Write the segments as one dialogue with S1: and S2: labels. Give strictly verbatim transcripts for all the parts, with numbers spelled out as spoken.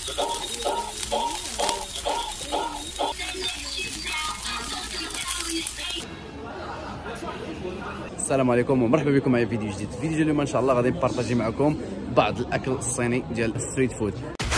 S1: السلام عليكم ومرحبا بكم معايا في فيديو جديد. فيديو اليوم ان شاء الله غادي نبارطاجي معكم بعض الاكل الصيني ديال الستريت فود.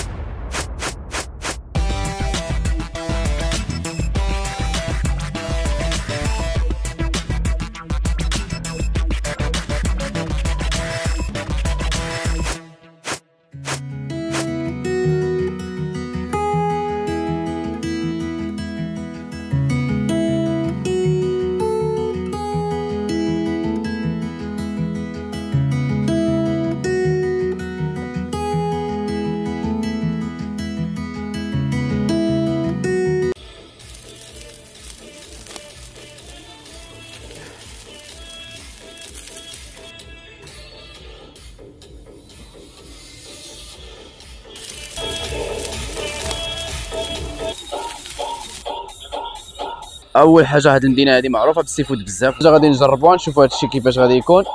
S1: اول حاجه هاد المدينه هذه معروفه بالسي فود بزاف، حاجه غادي نجربوها نشوفوا هاد الشيء كيفاش غادي يكون.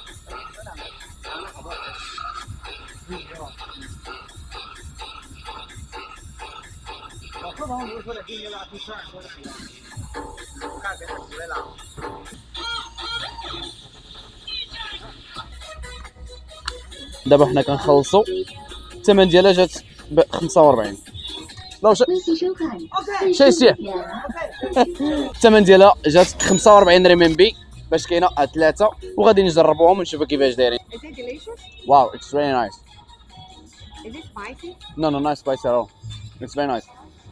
S1: دابا حنا كنخلصوا، الثمن ديالها جات ب خمسة وأربعين. لا وش شي سي الثمن ديالها جات خمسة وأربعين ريمبي باش كاينه ثلاثه، وغادي نجربوهم ونشوفوا كيفاش دايرين. واو اتس فيري نايس.
S2: Is it spicy?
S1: No no not spicy at all. It's very nice.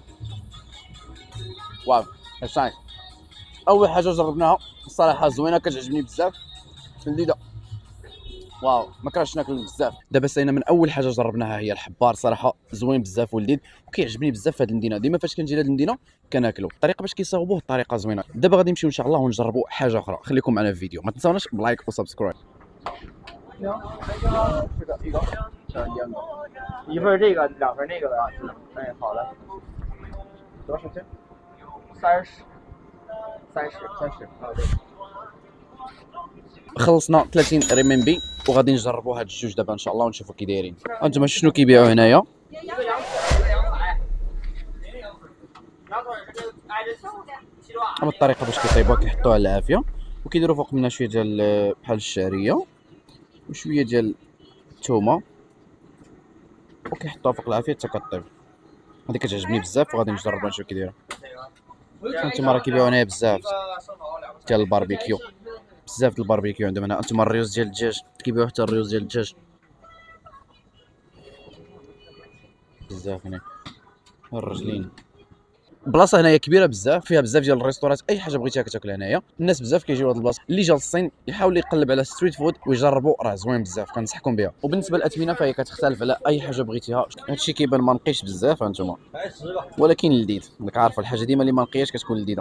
S1: واو اتس نايس. اول حاجه جربناها الصراحه زوينه، كتعجبني بزاف، لذيذه. واو ما كرهتش ناكل بزاف. دابا ساينا من اول حاجه جربناها هي الحبار، صراحه زوين بزاف ولذيذ وكيعجبني بزاف في هذه المدينه. ديما فاش كنجي لهذه المدينه كناكلو، الطريقه باش كيصاوبوه الطريقه زوينه. دابا غادي نمشيو ان شاء الله ونجربوا حاجه اخرى. خليكم معنا في الفيديو، ما تنساوناش بلايك وسبسكرايب.
S3: 一份这个，两份那个的。哎，好的。多少钱？三十，三十，三十。啊，对。
S1: خلصنا ثلاثين ريمبي وغادي نجربوا هاد الجوج دابا ان شاء الله ونشوفوا كي دايرين. انتما شنو كيبيعوا هنايا؟ هاد الطريقه باش كيطيبوها، كيحطوها على العافيه وكيديروا فوق منها شويه ديال بحال الشعريه وشويه ديال الثومه وكيحطوها فوق العافيه حتى كطيب. هذه كتعجبني بزاف وغادي نجربها نشوف كي دايره. انتما راه كيبيعوا هنايا بزاف ديال الباربيكيو، بزاف د الباربيكيو عندهم هنا. انتما الريوز ديال الدجاج كيبيعوا حتى الريوز ديال الدجاج بزاف هنا. الرجلين بلاصه هنايا كبيره بزاف، فيها بزاف ديال الريستورات، اي حاجه بغيتيها كتاكل هنايا. الناس بزاف كيجيو لهاد البلاصه. اللي جا للصين يحاول يقلب على ستريت فود ويجربوا، راه زوين بزاف كنصحكم بها. وبالنسبه للاثمنه فهي كتختلف على اي حاجه بغيتيها. هادشي كيبان ما نقيش بزاف هانتوما، ولكن لذيذ. راك عارفه الحاجه ديما اللي ما نقياش كتكون لذيذه.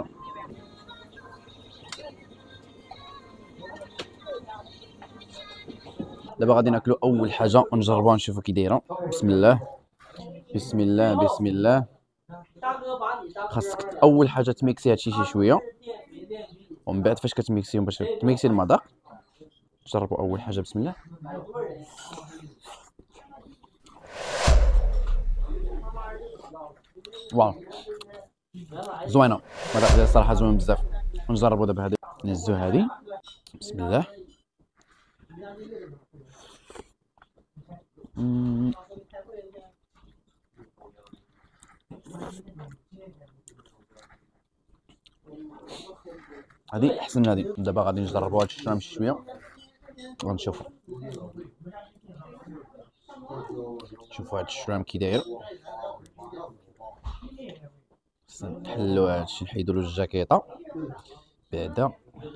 S1: دابا غادي ناكلو اول حاجه ونجربوها نشوفوا كي دايره. بسم الله بسم الله بسم الله. خاصك اول حاجه تميكسي هادشي شي شويه، ومن بعد فاش كتميكسيهم باش تميكسي المذاق. جربوا اول حاجه. بسم الله. واو زوينه، المذاق ديالها الصراحه زوين بزاف. ونجربوا دابا هذه، نهزو هذه. بسم الله. مم. هذه احسن من هذه. دابا غادي نجربوا هاد الشرام شي شويه غنشوفوا. شوفوا هاد الشرام كي داير. خصنا نحلوا هادشي، نحيدوا له الجاكيطه بعدا.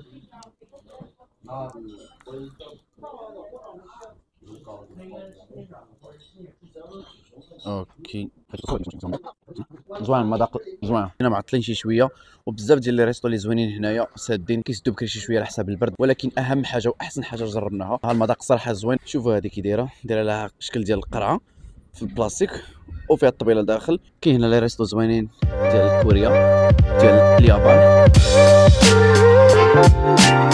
S1: اوكي زوين المذاق زوين. هنا معطلين شي شويه، وبزاف ديال لي ريستو اللي زوينين هنايا سادين كيسدوا بكري شي شويه على حساب البرد، ولكن اهم حاجه واحسن حاجه جربناها ها المذاق صراحه زوين. شوفوا هذه كي دايره، دايره لها شكل ديال القرعه في البلاستيك وفيها الطبيله لداخل. كاين هنا لي ريستو زوينين ديال كوريا ديال اليابان.